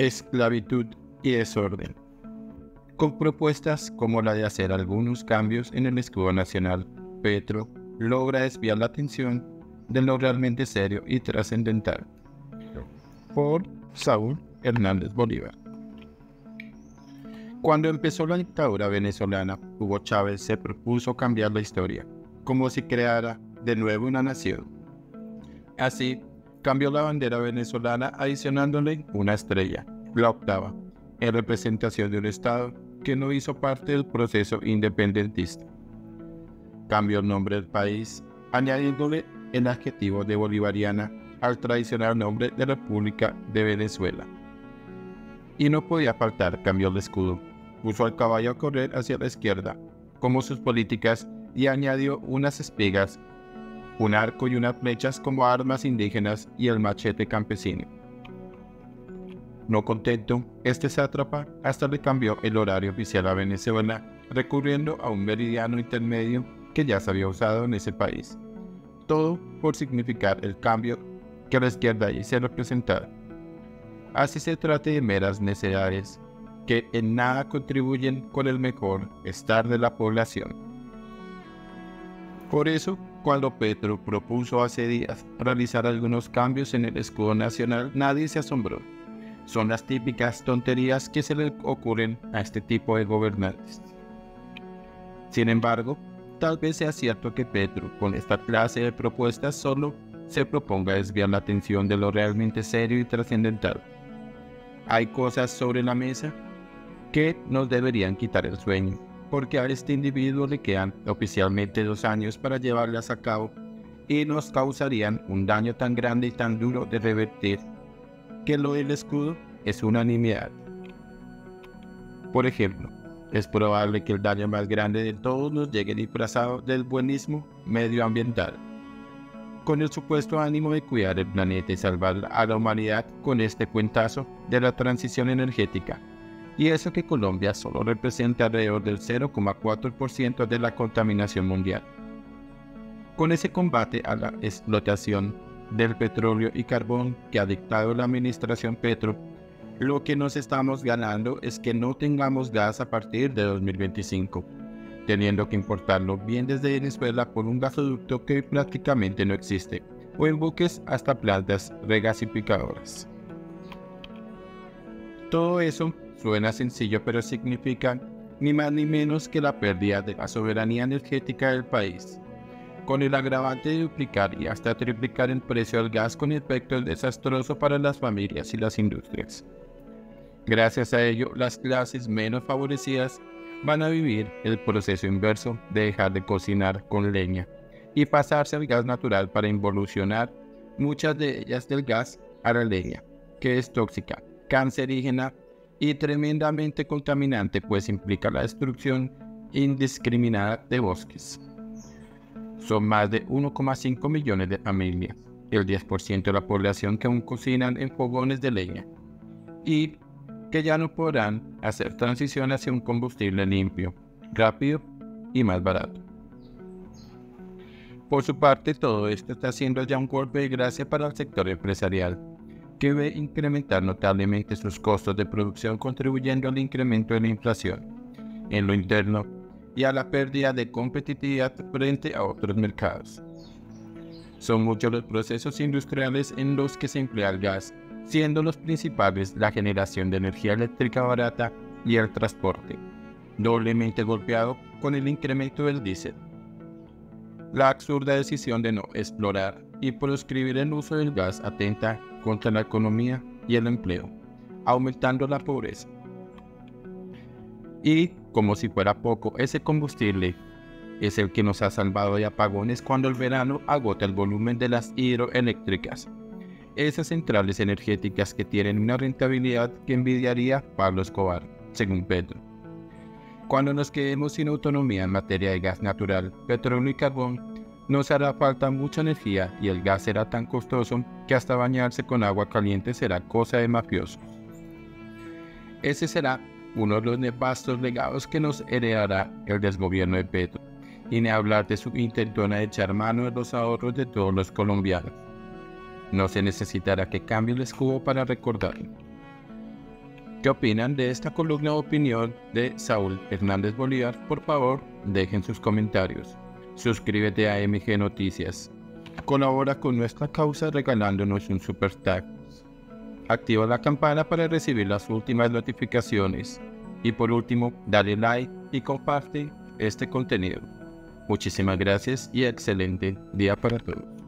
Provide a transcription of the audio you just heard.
esclavitud y desorden. Con propuestas como la de hacer algunos cambios en el escudo nacional, Petro logra desviar la atención de lo realmente serio y trascendental por Saúl Hernández Bolívar. Cuando empezó la dictadura venezolana, Hugo Chávez se propuso cambiar la historia, como si creara de nuevo una nación. Así, cambió la bandera venezolana adicionándole una estrella, la octava, en representación de un Estado que no hizo parte del proceso independentista. Cambió el nombre del país, añadiéndole el adjetivo de bolivariana al tradicional nombre de República de Venezuela. Y no podía faltar, cambió el escudo, puso al caballo a correr hacia la izquierda, como sus políticas, y añadió unas espigas, un arco y unas flechas como armas indígenas y el machete campesino. No contento, este sátrapa hasta le cambió el horario oficial a Venezuela, recurriendo a un meridiano intermedio que ya se había usado en ese país. Todo por significar el cambio que la izquierda allí se representaba. Así se trata de meras necedades que en nada contribuyen con el mejor estar de la población. Por eso, cuando Petro propuso hace días realizar algunos cambios en el escudo nacional, nadie se asombró. Son las típicas tonterías que se le ocurren a este tipo de gobernantes. Sin embargo, tal vez sea cierto que Petro, con esta clase de propuestas, solo se proponga desviar la atención de lo realmente serio y trascendental. Hay cosas sobre la mesa que nos deberían quitar el sueño, porque a este individuo le quedan oficialmente 2 años para llevarlas a cabo y nos causarían un daño tan grande y tan duro de revertir que lo del escudo es unanimidad. Por ejemplo, es probable que el daño más grande de todos nos llegue disfrazado del buenismo medioambiental, con el supuesto ánimo de cuidar el planeta y salvar a la humanidad con este cuentazo de la transición energética, y eso que Colombia solo representa alrededor del 0,4% de la contaminación mundial. Con ese combate a la explotación del petróleo y carbón que ha dictado la administración Petro, lo que nos estamos ganando es que no tengamos gas a partir de 2025, teniendo que importarlo bien desde Venezuela por un gasoducto que prácticamente no existe, o en buques hasta plantas regasificadoras. Todo eso suena sencillo, pero significa ni más ni menos que la pérdida de la soberanía energética del país, con el agravante de duplicar y hasta triplicar el precio del gas con efectos desastrosos para las familias y las industrias. Gracias a ello, las clases menos favorecidas van a vivir el proceso inverso de dejar de cocinar con leña y pasarse al gas natural para involucionar muchas de ellas del gas a la leña, que es tóxica, cancerígena y tremendamente contaminante, pues implica la destrucción indiscriminada de bosques. Son más de 1,5 millones de familias, el 10% de la población que aún cocinan en fogones de leña y que ya no podrán hacer transición hacia un combustible limpio, rápido y más barato. Por su parte, todo esto está siendo ya un golpe de gracia para el sector empresarial, que ve incrementar notablemente sus costos de producción, contribuyendo al incremento de la inflación en lo interno y a la pérdida de competitividad frente a otros mercados. Son muchos los procesos industriales en los que se emplea el gas, siendo los principales la generación de energía eléctrica barata y el transporte, doblemente golpeado con el incremento del diésel. La absurda decisión de no explorar y proscribir el uso del gas atenta contra la economía y el empleo, aumentando la pobreza. Y, como si fuera poco, ese combustible es el que nos ha salvado de apagones cuando el verano agota el volumen de las hidroeléctricas. Esas centrales energéticas que tienen una rentabilidad que envidiaría Pablo Escobar, según Petro. Cuando nos quedemos sin autonomía en materia de gas natural, petróleo y carbón, nos hará falta mucha energía y el gas será tan costoso que hasta bañarse con agua caliente será cosa de mafiosos. Ese será uno de los nefastos legados que nos heredará el desgobierno de Petro, y ni hablar de su intentona de echar mano de los ahorros de todos los colombianos. No se necesitará que cambie el escudo para recordarlo. ¿Qué opinan de esta columna de opinión de Saúl Hernández Bolívar? Por favor, dejen sus comentarios. Suscríbete a MG Noticias. Colabora con nuestra causa regalándonos un super tag. Activa la campana para recibir las últimas notificaciones. Y por último, dale like y comparte este contenido. Muchísimas gracias y excelente día para todos.